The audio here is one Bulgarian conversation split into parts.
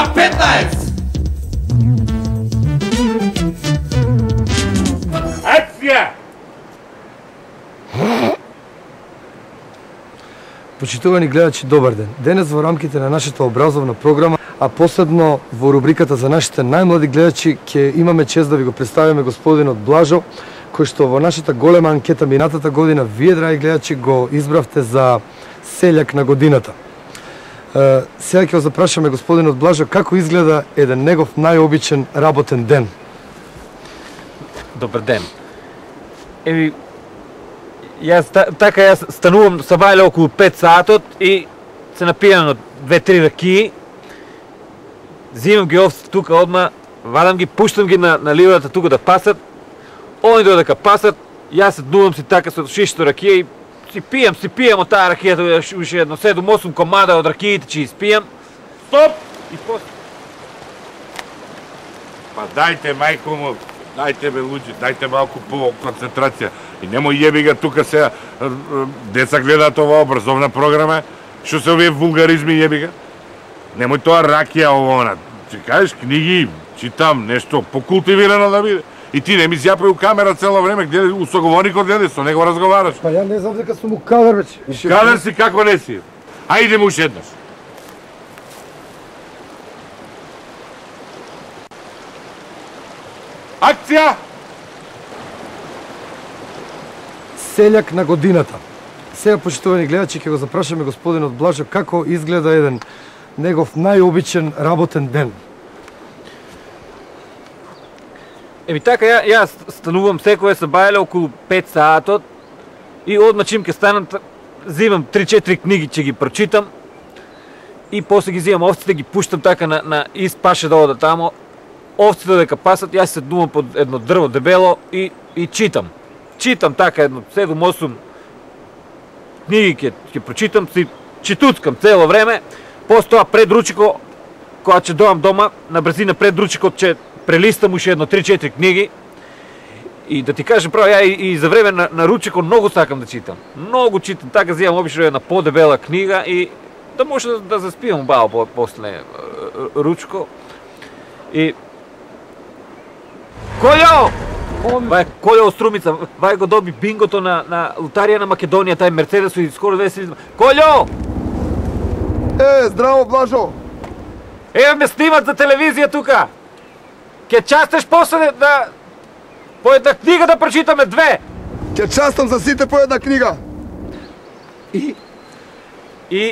K15! Акция! Почитувани гледачи, добар ден. Денес во рамките на нашата образовна програма, а посебно во рубриката за нашите најмлади гледачи, ќе имаме чест да ви го представиме господинот Блажо, кој што во нашата голема анкета минатата година вие, драги гледачи, го избравте за селјак на годината. Сега ќе го запрашаме господинот Блажо како изгледа еден негов најобичен работен ден. Добар ден. Јас станувам са бајле околу 5 сатот и се напијам на 2-3 ракии. Зимам ги овците тука одма, вадам ги, пуштам ги на ливадата тука да пасат. Они додека пасат, јас се дувам си така со шишто ракија и си пијам од таа ракијата, уште едно 7-8 комада од ракиите ќе испијам. Стоп! И после... Па дајте, мајко му, дајте бе луѓе, дајте малку по концентрација. И немој јеби га тука сега, деца гледаат ова образовна програма, што се овие вулгаризми јеби га. Немој тоа ракија овона. Ќе кажеш книги, читам нешто покултивирано да биде. И ти не ми зјапај у камера цело време, гледај у соговорникот, гледај, со него разговараш. Па ја не знам дека сум у кадр веќе. Кадр си како не си. Ајде му уште еднаш. Акција! Селјак на годината. Сега, почитувани гледачи, ќе го запрашаме господинот Блажо како изгледа еден негов најобичен работен ден. Така, јас станувам секој са бајле околу 5 саатот и одма чим ке станам, зимам 3-4 книги ќе ги прочитам и после ги зимам овците, ги пуштам така на испаше да одат тамо. Овците додека пасат, јас се дувам под едно дрво дебело и читам. Читам така едно 7-8 книги ќе прочитам, си читуцкам цело време. После тоа пред ручико, кога ќе доам дома, на брзина пред ручикот ќе прелистам уште едно 3-4 книги. И да ти кажем право, ја и за време на ручико многу сакам да читам. Многу читам, така зимам обично една подебела книга и да може да заспивам бао после ручко. И Колјо! Вај Колјо од Струмица, вај го доби бингото на лотарија на Македонија, тај Мерцедес и скоро 2000. Колјо! Здраво, Блажо! Еве ме снимат за телевизија тука. Ке частеш после да по една книга да прочитаме 2. Ќе частам за сите по една книга. И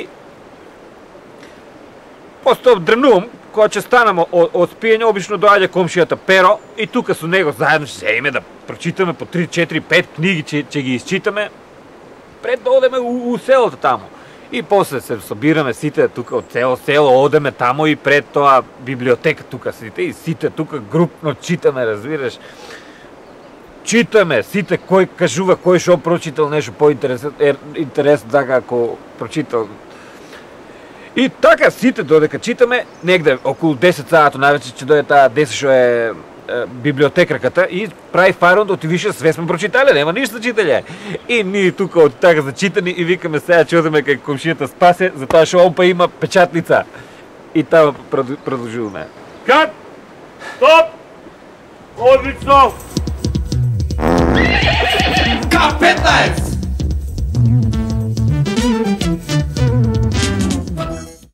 после дрнувам, кога ќе станам од спиење, обично доаѓа комшијата Перо и тука со него заедно ќе седиме да прочитаме по 3, 4, 5 книги, ќе ги исчитаме пред да одеме у селото тамо. И после се собираме сите тука од цело село, одеме тамо и пред тоа библиотека тука сите и сите тука групно читаме, разбираш. Читаме сите кој кажува кој што прочитал нешто поинтересно така ако прочитал. И така сите додека читаме, негде околу 10 саато највеќе ќе дојде таа 10 што е библиотекарката и прави фарон да отивише све сме прочитале, нема ништо читале. И ние тука од така зачитани и викаме сега ќе одиме кај комшијата Спасе, затоа што он па има печатница. И таа продолжуваме. Кат! Стоп! Одлично! K15!